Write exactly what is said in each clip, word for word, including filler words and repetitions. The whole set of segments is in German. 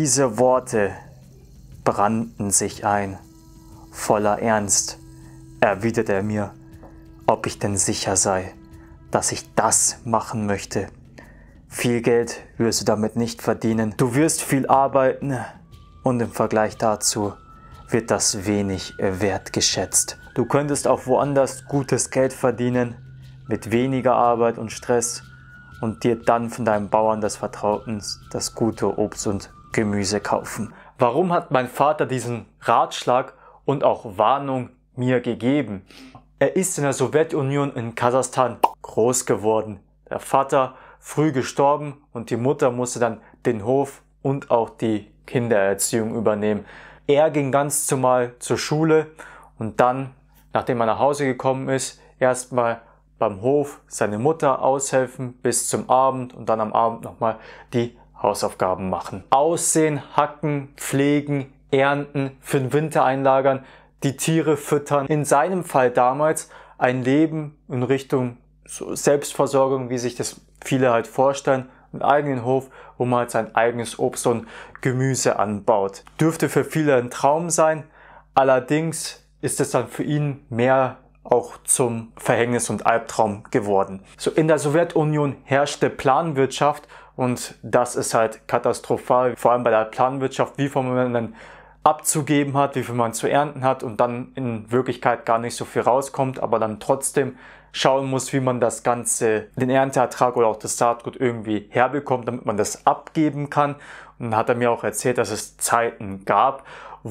Diese Worte brannten sich ein. Voller Ernst erwiderte er mir, ob ich denn sicher sei, dass ich das machen möchte. Viel Geld wirst du damit nicht verdienen. Du wirst viel arbeiten und im Vergleich dazu wird das wenig wertgeschätzt. Du könntest auch woanders gutes Geld verdienen, mit weniger Arbeit und Stress und dir dann von deinem Bauern des Vertrautens das gute Obst und Gemüse kaufen. Warum hat mein Vater diesen Ratschlag und auch Warnung mir gegeben? Er ist in der Sowjetunion in Kasachstan groß geworden. Der Vater früh gestorben und die Mutter musste dann den Hof und auch die Kindererziehung übernehmen. Er ging ganz normal zur Schule und dann, nachdem er nach Hause gekommen ist, erstmal beim Hof seine Mutter aushelfen bis zum Abend und dann am Abend nochmal die Hausaufgaben machen. Aussehen, hacken, pflegen, ernten, für den Winter einlagern, die Tiere füttern. In seinem Fall damals ein Leben in Richtung Selbstversorgung, wie sich das viele halt vorstellen, einen eigenen Hof, wo man halt sein eigenes Obst und Gemüse anbaut. Dürfte für viele ein Traum sein, allerdings ist es dann für ihn mehr auch zum Verhängnis und Albtraum geworden. So, in der Sowjetunion herrschte Planwirtschaft und das ist halt katastrophal, vor allem bei der Planwirtschaft, wie viel man dann abzugeben hat, wie viel man zu ernten hat und dann in Wirklichkeit gar nicht so viel rauskommt, aber dann trotzdem schauen muss, wie man das Ganze, den Ernteertrag oder auch das Saatgut irgendwie herbekommt, damit man das abgeben kann. Und dann hat er mir auch erzählt, dass es Zeiten gab,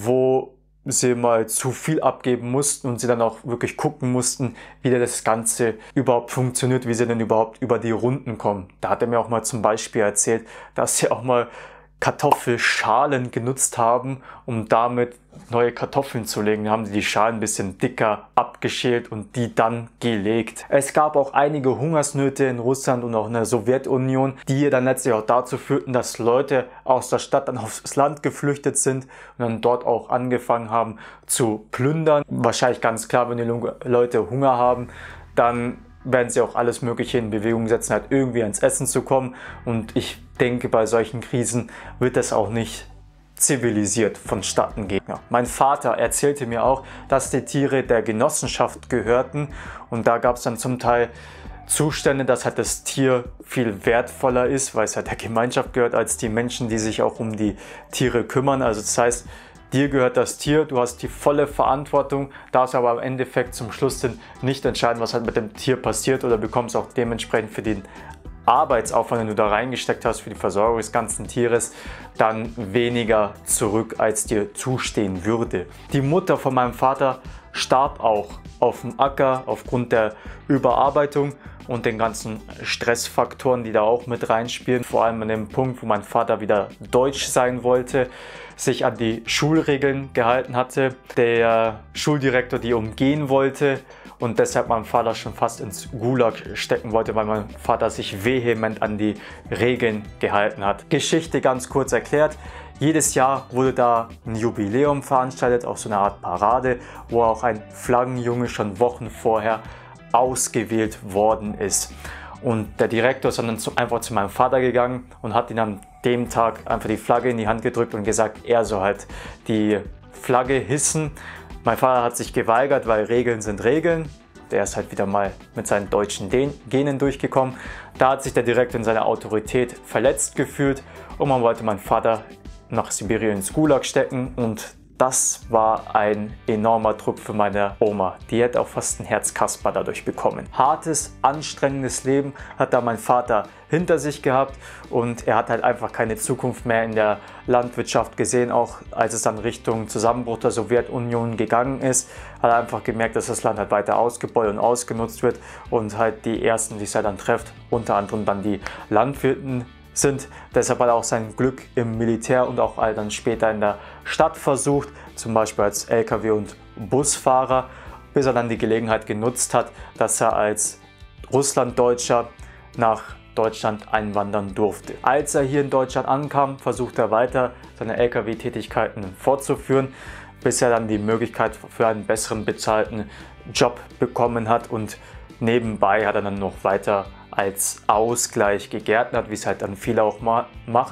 wo sie mal zu viel abgeben mussten und sie dann auch wirklich gucken mussten, wie das Ganze überhaupt funktioniert, wie sie denn überhaupt über die Runden kommen. Da hat er mir auch mal zum Beispiel erzählt, dass sie auch mal Kartoffelschalen genutzt haben, um damit neue Kartoffeln zu legen. Da haben sie die Schalen ein bisschen dicker abgeschält und die dann gelegt. Es gab auch einige Hungersnöte in Russland und auch in der Sowjetunion, die dann letztlich auch dazu führten, dass Leute aus der Stadt dann aufs Land geflüchtet sind und dann dort auch angefangen haben zu plündern. Wahrscheinlich ganz klar, wenn die Leute Hunger haben, dann werden sie auch alles Mögliche in Bewegung setzen, halt irgendwie ans Essen zu kommen. Und ich denke, bei solchen Krisen wird das auch nicht zivilisiert vonstatten gehen. Ja. Mein Vater erzählte mir auch, dass die Tiere der Genossenschaft gehörten und da gab es dann zum Teil Zustände, dass halt das Tier viel wertvoller ist, weil es halt der Gemeinschaft gehört, als die Menschen, die sich auch um die Tiere kümmern. Also das heißt, dir gehört das Tier, du hast die volle Verantwortung, darfst aber im Endeffekt zum Schluss dann nicht entscheiden, was halt mit dem Tier passiert oder bekommst auch dementsprechend für den Arbeitsaufwand, den du da reingesteckt hast, für die Versorgung des ganzen Tieres, dann weniger zurück, als dir zustehen würde. Die Mutter von meinem Vater starb auch auf dem Acker aufgrund der Überarbeitung und den ganzen Stressfaktoren, die da auch mit reinspielen. Vor allem an dem Punkt, wo mein Vater wieder deutsch sein wollte, sich an die Schulregeln gehalten hatte, der Schuldirektor die umgehen wollte und deshalb mein Vater schon fast ins Gulag stecken wollte, weil mein Vater sich vehement an die Regeln gehalten hat. Geschichte ganz kurz erklärt. Jedes Jahr wurde da ein Jubiläum veranstaltet, auch so eine Art Parade, wo auch ein Flaggenjunge schon Wochen vorher ausgewählt worden ist. Und der Direktor ist dann einfach zu meinem Vater gegangen und hat ihn an dem Tag einfach die Flagge in die Hand gedrückt und gesagt, er soll halt die Flagge hissen. Mein Vater hat sich geweigert, weil Regeln sind Regeln. Der ist halt wieder mal mit seinen deutschen Genen durchgekommen. Da hat sich der Direktor in seiner Autorität verletzt gefühlt und man wollte meinen Vater nach Sibirien ins Gulag stecken und das war ein enormer Druck für meine Oma. Die hätte auch fast ein Herzkasper dadurch bekommen. Hartes, anstrengendes Leben hat da mein Vater hinter sich gehabt und er hat halt einfach keine Zukunft mehr in der Landwirtschaft gesehen. Auch als es dann Richtung Zusammenbruch der Sowjetunion gegangen ist, hat er einfach gemerkt, dass das Land halt weiter ausgebeutet und ausgenutzt wird und halt die ersten, die es halt dann trifft, unter anderem dann die Landwirten sind. Deshalb hat er auch sein Glück im Militär und auch dann später in der Stadt versucht, zum Beispiel als L K W- und Busfahrer, bis er dann die Gelegenheit genutzt hat, dass er als Russlanddeutscher nach Deutschland einwandern durfte. Als er hier in Deutschland ankam, versuchte er weiter seine L K W-Tätigkeiten fortzuführen, bis er dann die Möglichkeit für einen besseren bezahlten Job bekommen hat und nebenbei hat er dann noch weiter als Ausgleich gegärtnert, wie es halt dann viele auch ma machen.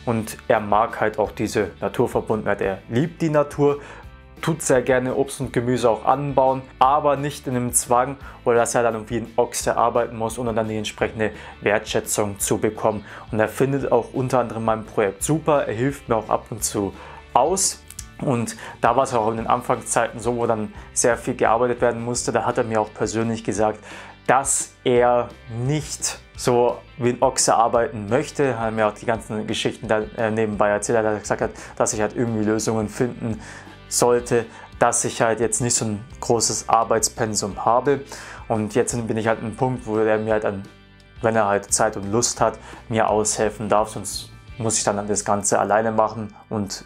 und er mag halt auch diese Naturverbundenheit. Er liebt die Natur, tut sehr gerne Obst und Gemüse auch anbauen, aber nicht in einem Zwang oder dass er dann irgendwie ein Ochse arbeiten muss, um dann die entsprechende Wertschätzung zu bekommen. Und er findet auch unter anderem mein Projekt super, er hilft mir auch ab und zu aus. Und da war es auch in den Anfangszeiten so, wo dann sehr viel gearbeitet werden musste, da hat er mir auch persönlich gesagt, dass er nicht so wie ein Ochse arbeiten möchte. Er hat mir auch die ganzen Geschichten da nebenbei erzählt, er hat gesagt, dass ich halt irgendwie Lösungen finden sollte, dass ich halt jetzt nicht so ein großes Arbeitspensum habe. Und jetzt bin ich halt an einem Punkt, wo er mir halt, an, wenn er halt Zeit und Lust hat, mir aushelfen darf, sonst muss ich dann das Ganze alleine machen. Und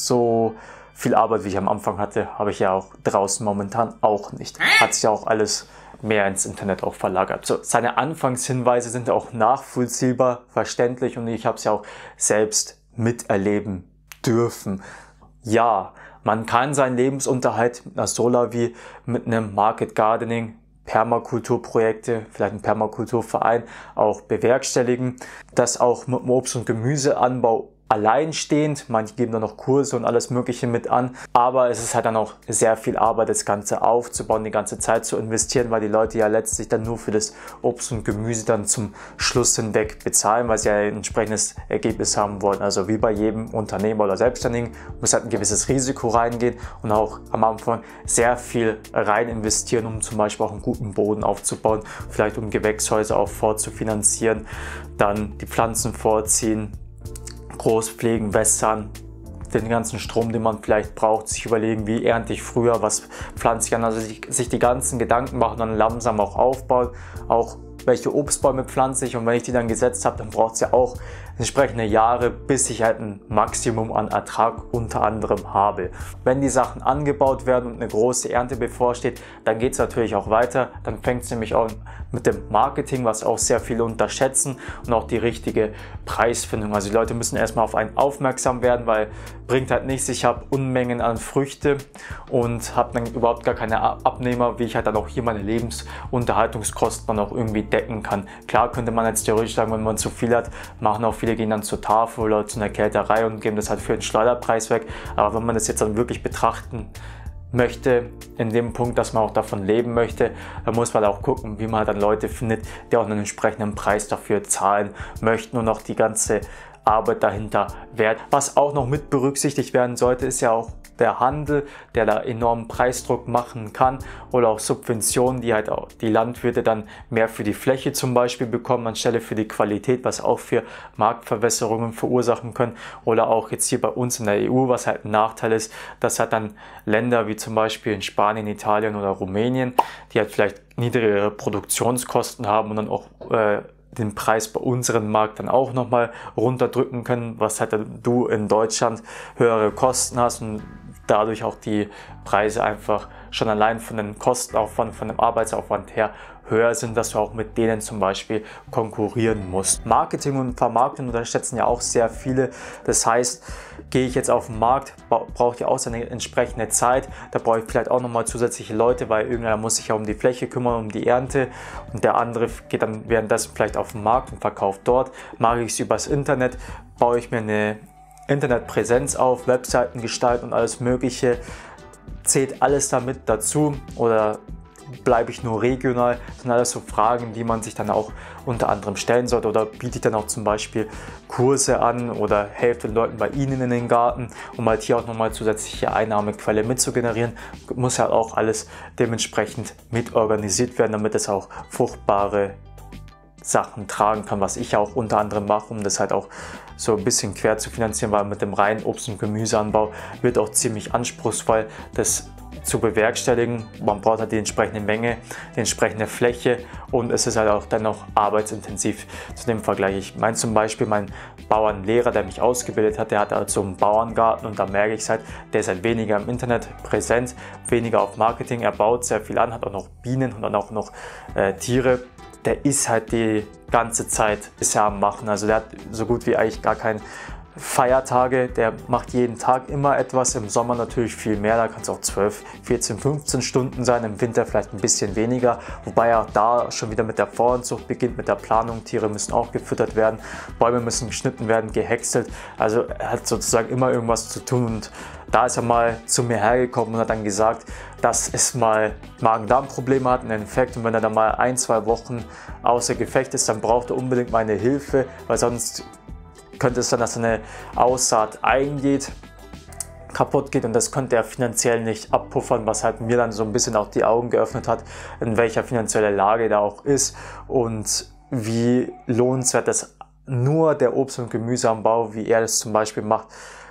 so viel Arbeit, wie ich am Anfang hatte, habe ich ja auch draußen momentan auch nicht. Hat sich ja auch alles mehr ins Internet auch verlagert. So, seine Anfangshinweise sind auch nachvollziehbar, verständlich und ich habe es ja auch selbst miterleben dürfen. Ja, man kann seinen Lebensunterhalt mit einer Solavi, mit einem Market Gardening, Permakulturprojekte, vielleicht ein Permakulturverein auch bewerkstelligen. Das auch mit dem Obst- und Gemüseanbau alleinstehend. Manche geben da noch Kurse und alles Mögliche mit an. Aber es ist halt dann auch sehr viel Arbeit, das Ganze aufzubauen, die ganze Zeit zu investieren, weil die Leute ja letztlich dann nur für das Obst und Gemüse dann zum Schluss hinweg bezahlen, weil sie ja ein entsprechendes Ergebnis haben wollen. Also wie bei jedem Unternehmer oder Selbstständigen muss halt ein gewisses Risiko reingehen und auch am Anfang sehr viel rein investieren, um zum Beispiel auch einen guten Boden aufzubauen, vielleicht um Gewächshäuser auch vorzufinanzieren, dann die Pflanzen vorziehen, groß pflegen, wässern, den ganzen Strom, den man vielleicht braucht, sich überlegen, wie ernte ich früher, was pflanze ich an, also sich, sich die ganzen Gedanken machen und dann langsam auch aufbauen, auch welche Obstbäume pflanze ich und wenn ich die dann gesetzt habe, dann braucht es ja auch entsprechende Jahre, bis ich halt ein Maximum an Ertrag unter anderem habe. Wenn die Sachen angebaut werden und eine große Ernte bevorsteht, dann geht es natürlich auch weiter. Dann fängt es nämlich auch mit dem Marketing, was auch sehr viele unterschätzen und auch die richtige Preisfindung. Also die Leute müssen erstmal auf einen aufmerksam werden, weil bringt halt nichts, ich habe Unmengen an Früchte und habe dann überhaupt gar keine Abnehmer, wie ich halt dann auch hier meine Lebensunterhaltungskosten dann auch irgendwie decken kann. Klar könnte man jetzt theoretisch sagen, wenn man zu viel hat, machen auch viele gehen dann zur Tafel oder zu einer Kälterei und geben das halt für den Schleuderpreis weg. Aber wenn man das jetzt dann wirklich betrachten möchte, in dem Punkt, dass man auch davon leben möchte, dann muss man auch gucken, wie man dann Leute findet, die auch einen entsprechenden Preis dafür zahlen möchten und auch die ganze Arbeit dahinter wert. Was auch noch mit berücksichtigt werden sollte, ist ja auch der Handel, der da enormen Preisdruck machen kann oder auch Subventionen, die halt auch die Landwirte dann mehr für die Fläche zum Beispiel bekommen, anstelle für die Qualität, was auch für Marktverwässerungen verursachen können oder auch jetzt hier bei uns in der E U, was halt ein Nachteil ist, dass halt dann Länder wie zum Beispiel in Spanien, Italien oder Rumänien, die halt vielleicht niedrigere Produktionskosten haben und dann auch äh, den Preis bei unserem Markt dann auch nochmal runterdrücken können, was halt du in Deutschland höhere Kosten hast und dadurch auch die Preise einfach schon allein von dem Kostenaufwand, von dem Arbeitsaufwand her höher sind, dass du auch mit denen zum Beispiel konkurrieren musst. Marketing und Vermarktung unterschätzen ja auch sehr viele. Das heißt, gehe ich jetzt auf den Markt, braucht ja auch seine entsprechende Zeit. Da brauche ich vielleicht auch nochmal zusätzliche Leute, weil irgendeiner muss sich ja um die Fläche kümmern, um die Ernte und der andere geht dann währenddessen vielleicht auf den Markt und verkauft dort. Mache ich es übers Internet, baue ich mir eine Internetpräsenz auf, Webseiten gestalten und alles Mögliche. Zählt alles damit dazu oder bleibe ich nur regional? Das sind alles so Fragen, die man sich dann auch unter anderem stellen sollte. Oder biete ich dann auch zum Beispiel Kurse an oder helfe den Leuten bei Ihnen in den Garten, um halt hier auch nochmal zusätzliche Einnahmequelle mit zu generieren. Muss ja auch alles dementsprechend mit organisiert werden, damit es auch fruchtbare Sachen tragen kann, was ich auch unter anderem mache, um das halt auch so ein bisschen quer zu finanzieren, weil mit dem reinen Obst- und Gemüseanbau wird auch ziemlich anspruchsvoll, das zu bewerkstelligen. Man braucht halt die entsprechende Menge, die entsprechende Fläche und es ist halt auch dann noch arbeitsintensiv zu dem Vergleich. Ich meine zum Beispiel mein Bauernlehrer, der mich ausgebildet hat, der hatte halt so einen Bauerngarten und da merke ich halt, der ist halt weniger im Internet präsent, weniger auf Marketing, er baut sehr viel an, hat auch noch Bienen und dann auch noch äh, Tiere. Der ist halt die ganze Zeit bisher am Machen. Also der hat so gut wie eigentlich gar kein Feiertage, der macht jeden Tag immer etwas, im Sommer natürlich viel mehr, da kann es auch zwölf, vierzehn, fünfzehn Stunden sein, im Winter vielleicht ein bisschen weniger, wobei er auch da schon wieder mit der Vorzucht beginnt, mit der Planung, Tiere müssen auch gefüttert werden, Bäume müssen geschnitten werden, gehäckselt, also er hat sozusagen immer irgendwas zu tun und da ist er mal zu mir hergekommen und hat dann gesagt, dass es mal Magen-Darm-Probleme hat, einen Infekt und wenn er dann mal ein, zwei Wochen außer Gefecht ist, dann braucht er unbedingt meine Hilfe, weil sonst könnte es sein, dass eine Aussaat eingeht, kaputt geht und das könnte er finanziell nicht abpuffern, was halt mir dann so ein bisschen auch die Augen geöffnet hat, in welcher finanziellen Lage da auch ist und wie lohnenswert das nur der Obst- und Gemüseanbau, wie er das zum Beispiel macht,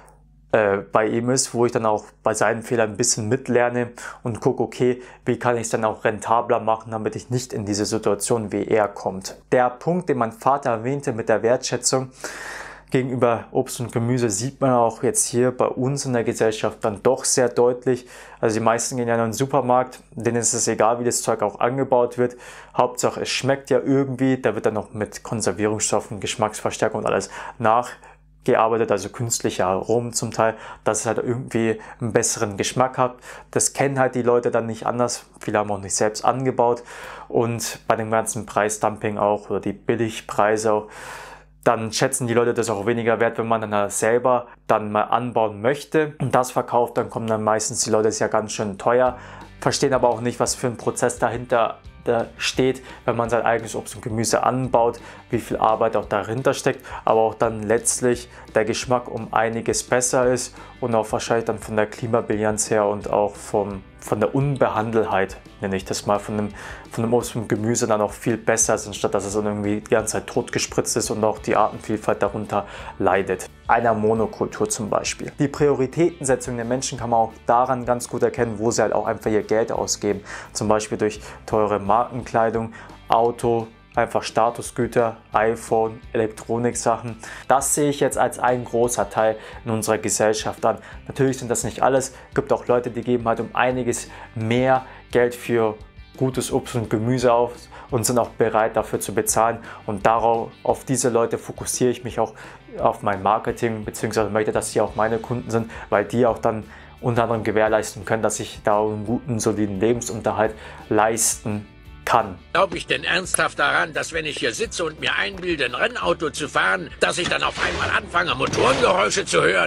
bei ihm ist, wo ich dann auch bei seinen Fehlern ein bisschen mitlerne und gucke, okay, wie kann ich es dann auch rentabler machen, damit ich nicht in diese Situation wie er kommt. Der Punkt, den mein Vater erwähnte mit der Wertschätzung gegenüber Obst und Gemüse, sieht man auch jetzt hier bei uns in der Gesellschaft dann doch sehr deutlich. Also die meisten gehen ja in den Supermarkt, denen ist es egal, wie das Zeug auch angebaut wird. Hauptsache es schmeckt ja irgendwie, da wird dann noch mit Konservierungsstoffen, Geschmacksverstärkung und alles nach gearbeitet, also künstliche Aromen zum Teil, dass es halt irgendwie einen besseren Geschmack hat. Das kennen halt die Leute dann nicht anders. Viele haben auch nicht selbst angebaut. Und bei dem ganzen Preisdumping auch oder die Billigpreise auch, dann schätzen die Leute das auch weniger wert, wenn man dann selber dann mal anbauen möchte und das verkauft, dann kommen dann meistens die Leute, das ist ja ganz schön teuer, verstehen aber auch nicht, was für ein Prozess dahinter da steht, wenn man sein eigenes Obst und Gemüse anbaut, wie viel Arbeit auch dahinter steckt, aber auch dann letztlich der Geschmack um einiges besser ist und auch wahrscheinlich dann von der Klimabilanz her und auch vom, von der Unbehandelheit, nenne ich das mal, von dem, von dem Obst und Gemüse dann auch viel besser ist, anstatt dass es dann irgendwie die ganze Zeit totgespritzt ist und auch die Artenvielfalt darunter leidet. Einer Monokultur zum Beispiel. Die Prioritätensetzung der Menschen kann man auch daran ganz gut erkennen, wo sie halt auch einfach ihr Geld ausgeben. Zum Beispiel durch teure Markenkleidung, Auto, einfach Statusgüter, iPhone, Elektroniksachen. Das sehe ich jetzt als ein großer Teil in unserer Gesellschaft an. Natürlich sind das nicht alles. Es gibt auch Leute, die geben halt um einiges mehr Geld für gutes Obst und Gemüse aus und sind auch bereit dafür zu bezahlen. Und darauf, auf diese Leute fokussiere ich mich auch auf mein Marketing, beziehungsweise möchte, dass sie auch meine Kunden sind, weil die auch dann unter anderem gewährleisten können, dass ich da einen guten, soliden Lebensunterhalt leisten kann. Glaube ich denn ernsthaft daran, dass wenn ich hier sitze und mir einbilde, ein Rennauto zu fahren, dass ich dann auf einmal anfange, Motorengeräusche zu hören?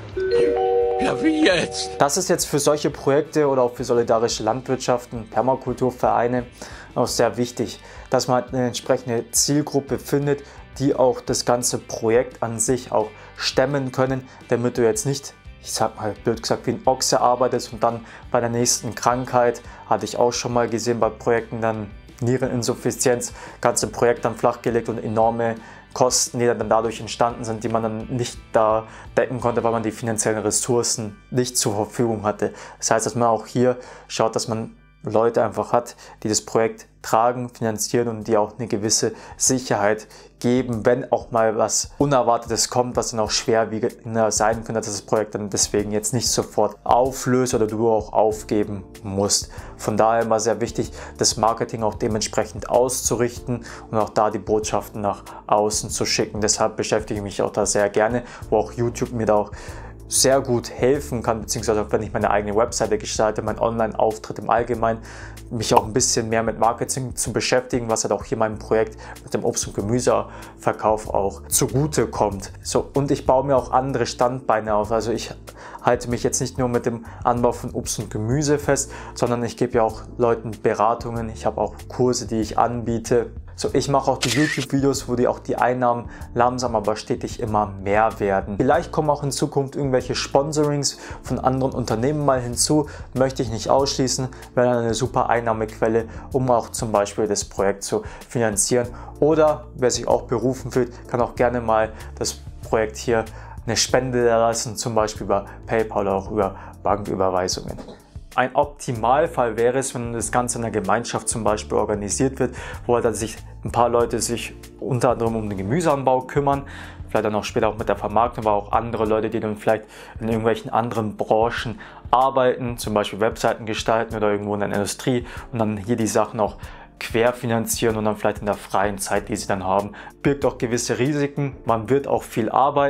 Ja, wie jetzt? Das ist jetzt für solche Projekte oder auch für solidarische Landwirtschaften, Permakulturvereine auch sehr wichtig, dass man eine entsprechende Zielgruppe findet, die auch das ganze Projekt an sich auch stemmen können, damit du jetzt nicht, ich sag mal blöd gesagt, wie ein Ochse arbeitest und dann bei der nächsten Krankheit, hatte ich auch schon mal gesehen bei Projekten, dann Niereninsuffizienz, ganze Projekt dann flachgelegt und enorme Kosten, die dann dadurch entstanden sind, die man dann nicht da decken konnte, weil man die finanziellen Ressourcen nicht zur Verfügung hatte. Das heißt, dass man auch hier schaut, dass man Leute einfach hat, die das Projekt tragen, finanzieren und die auch eine gewisse Sicherheit geben, wenn auch mal was Unerwartetes kommt, was dann auch schwerwiegender sein könnte, dass das Projekt dann deswegen jetzt nicht sofort auflöst oder du auch aufgeben musst. Von daher immer sehr wichtig, das Marketing auch dementsprechend auszurichten und auch da die Botschaften nach außen zu schicken. Deshalb beschäftige ich mich auch da sehr gerne, wo auch YouTube mir da auch sehr gut helfen kann, beziehungsweise auch wenn ich meine eigene Webseite gestalte, meinen Online-Auftritt im Allgemeinen, mich auch ein bisschen mehr mit Marketing zu beschäftigen, was halt auch hier meinem Projekt mit dem Obst- und Gemüseverkauf auch zugute kommt. So, und ich baue mir auch andere Standbeine auf. Also ich halte mich jetzt nicht nur mit dem Anbau von Obst und Gemüse fest, sondern ich gebe ja auch Leuten Beratungen. Ich habe auch Kurse, die ich anbiete. So, ich mache auch die YouTube-Videos, wo die auch die Einnahmen langsam aber stetig immer mehr werden. Vielleicht kommen auch in Zukunft irgendwelche Sponsorings von anderen Unternehmen mal hinzu. Möchte ich nicht ausschließen, wäre dann eine super Einnahmequelle, um auch zum Beispiel das Projekt zu finanzieren. Oder wer sich auch berufen fühlt, kann auch gerne mal das Projekt hier eine Spende erlassen, zum Beispiel über PayPal oder auch über Banküberweisungen. Ein Optimalfall wäre es, wenn das Ganze in einer Gemeinschaft zum Beispiel organisiert wird, wo dann sich ein paar Leute sich unter anderem um den Gemüseanbau kümmern, vielleicht dann auch später auch mit der Vermarktung, aber auch andere Leute, die dann vielleicht in irgendwelchen anderen Branchen arbeiten, zum Beispiel Webseiten gestalten oder irgendwo in der Industrie und dann hier die Sachen auch querfinanzieren und dann vielleicht in der freien Zeit, die sie dann haben, birgt auch gewisse Risiken. Man wird auch viel arbeiten.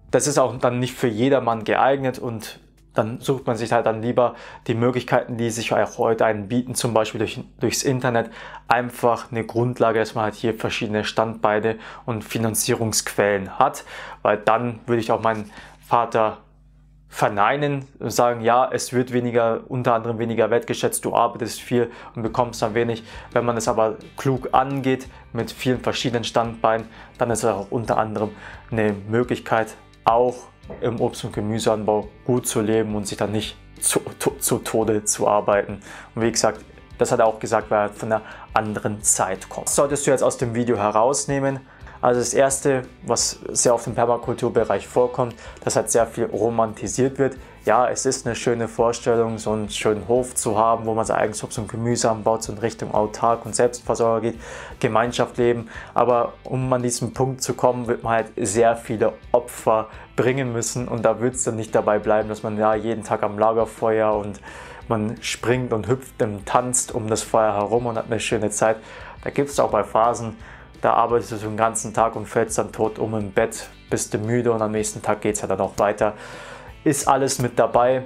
das ist auch dann nicht für jedermann geeignet und dann sucht man sich halt dann lieber die Möglichkeiten, die sich auch heute einen bieten, zum Beispiel durch, durchs Internet, einfach eine Grundlage, dass man halt hier verschiedene Standbeine und Finanzierungsquellen hat, weil dann würde ich auch meinen Vater verneinen und sagen, ja, es wird weniger, unter anderem weniger wertgeschätzt, du arbeitest viel und bekommst dann wenig. Wenn man es aber klug angeht, mit vielen verschiedenen Standbeinen, dann ist es auch unter anderem eine Möglichkeit, auch im Obst- und Gemüseanbau gut zu leben und sich dann nicht zu, zu, zu Tode zu arbeiten. Und wie gesagt, das hat er auch gesagt, weil er von einer anderen Zeit kommt. Das solltest du jetzt aus dem Video herausnehmen. Also das erste, was sehr oft im Permakulturbereich vorkommt, dass halt sehr viel romantisiert wird. Ja, es ist eine schöne Vorstellung, so einen schönen Hof zu haben, wo man sein eigenes Obst und Gemüse anbaut, so in Richtung autark und Selbstversorger geht, Gemeinschaft leben. Aber um an diesen Punkt zu kommen, wird man halt sehr viele Opfer bringen müssen und da wird es dann nicht dabei bleiben, dass man ja jeden Tag am Lagerfeuer und man springt und hüpft und tanzt um das Feuer herum und hat eine schöne Zeit. Da gibt es auch bei Phasen, da arbeitest du den ganzen Tag und fällst dann tot um im Bett, bist du müde und am nächsten Tag geht es ja dann auch weiter. Ist alles mit dabei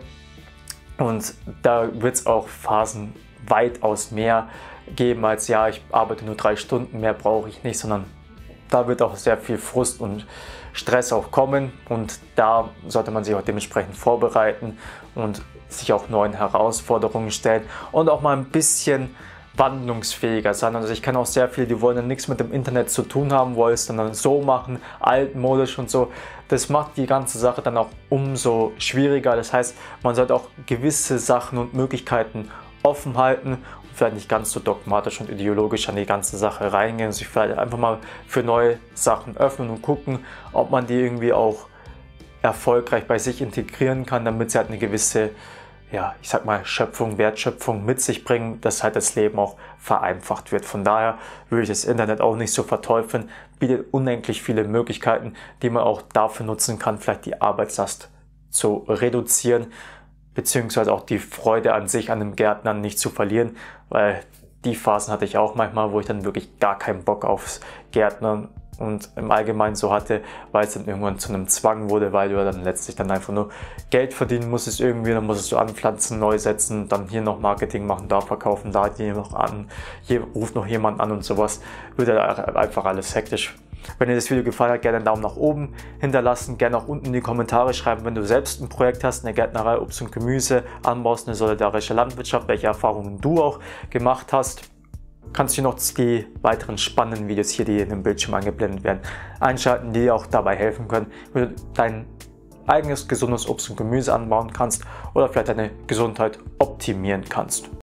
und da wird es auch Phasen weitaus mehr geben als ja, ich arbeite nur drei Stunden, mehr brauche ich nicht, sondern da wird auch sehr viel Frust und Stress auch kommen und da sollte man sich auch dementsprechend vorbereiten und sich auch neuen Herausforderungen stellen und auch mal ein bisschen wandlungsfähiger sein. Also ich kenne auch sehr viele, die wollen dann nichts mit dem Internet zu tun haben, wollen es dann so machen, altmodisch und so. Das macht die ganze Sache dann auch umso schwieriger. Das heißt, man sollte auch gewisse Sachen und Möglichkeiten offen halten und vielleicht nicht ganz so dogmatisch und ideologisch an die ganze Sache reingehen und sich vielleicht einfach mal für neue Sachen öffnen und gucken, ob man die irgendwie auch erfolgreich bei sich integrieren kann, damit sie halt eine gewisse, ja, ich sag mal, Schöpfung, Wertschöpfung mit sich bringen, dass halt das Leben auch vereinfacht wird. Von daher würde ich das Internet auch nicht so verteufeln, bietet unendlich viele Möglichkeiten, die man auch dafür nutzen kann, vielleicht die Arbeitslast zu reduzieren, beziehungsweise auch die Freude an sich, an dem Gärtnern nicht zu verlieren, weil die Phasen hatte ich auch manchmal, wo ich dann wirklich gar keinen Bock aufs Gärtnern und im Allgemeinen so hatte, weil es dann irgendwann zu einem Zwang wurde, weil du dann letztlich dann einfach nur Geld verdienen musstest irgendwie, dann musstest du anpflanzen, neu setzen, dann hier noch Marketing machen, da verkaufen, da hier noch an, hier ruft noch jemand an und sowas, wird dann einfach alles hektisch. Wenn dir das Video gefallen hat, gerne einen Daumen nach oben hinterlassen, gerne auch unten in die Kommentare schreiben, wenn du selbst ein Projekt hast, eine Gärtnerei, Obst und Gemüse anbaust, eine solidarische Landwirtschaft, welche Erfahrungen du auch gemacht hast. Kannst du noch die weiteren spannenden Videos hier, die in dem Bildschirm eingeblendet werden, einschalten, die dir auch dabei helfen können, wie du dein eigenes gesundes Obst und Gemüse anbauen kannst oder vielleicht deine Gesundheit optimieren kannst.